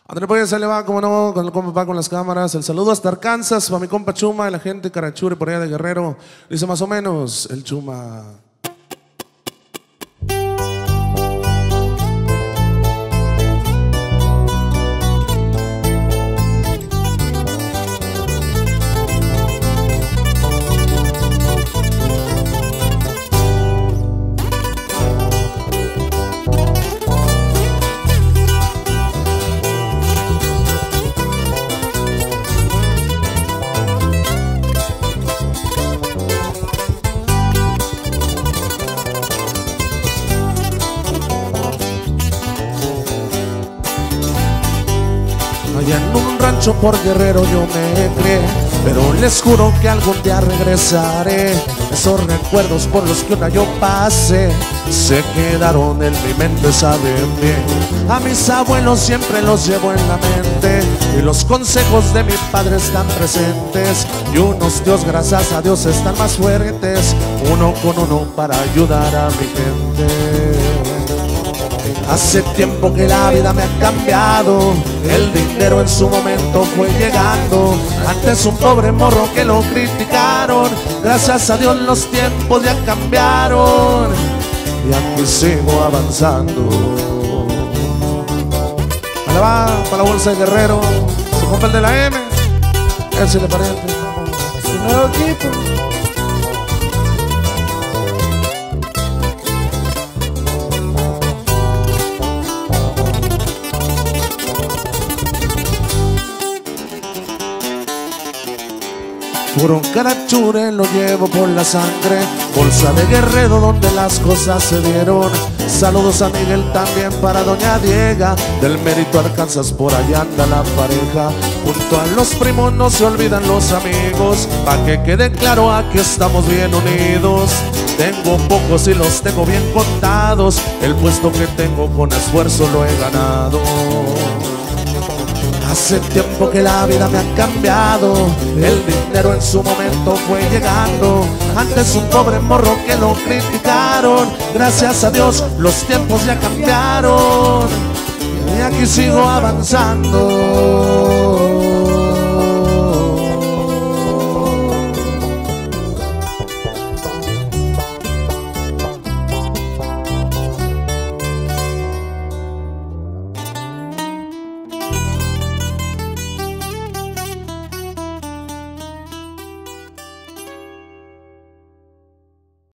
André pues se le va, como no, con el compa con las cámaras. El saludo hasta Arkansas, para mi compa Chuma y la gente Carachuri por allá de Guerrero. Dice más o menos el Chuma. Allá en un rancho por Guerrero yo me crié, pero les juro que algún día regresaré. Esos recuerdos por los que una yo pasé se quedaron en mi mente, saben bien. A mis abuelos siempre los llevo en la mente y los consejos de mi padre están presentes. Y unos tíos, gracias a Dios, están más fuertes, uno con uno para ayudar a mi gente. Hace tiempo que la vida me ha cambiado, el dinero en su momento fue llegando. Antes un pobre morro que lo criticaron, gracias a Dios los tiempos ya cambiaron y aquí sigo avanzando. Ahí va, para la bolsa de Guerrero, su compa el de la M, él sí le parece. Es un nuevo equipo. Puro Carachure lo llevo por la sangre, bolsa de Guerrero donde las cosas se dieron. Saludos a Miguel también para doña Diega, del Mérito Arkansas por allá anda la pareja. Junto a los primos no se olvidan los amigos, pa' que quede claro aquí estamos bien unidos. Tengo pocos y los tengo bien contados, el puesto que tengo con esfuerzo lo he ganado. Hace tiempo que la vida me ha cambiado, el dinero en su momento fue llegando. Antes un pobre morro que lo criticaron, gracias a Dios los tiempos ya cambiaron y aquí sigo avanzando.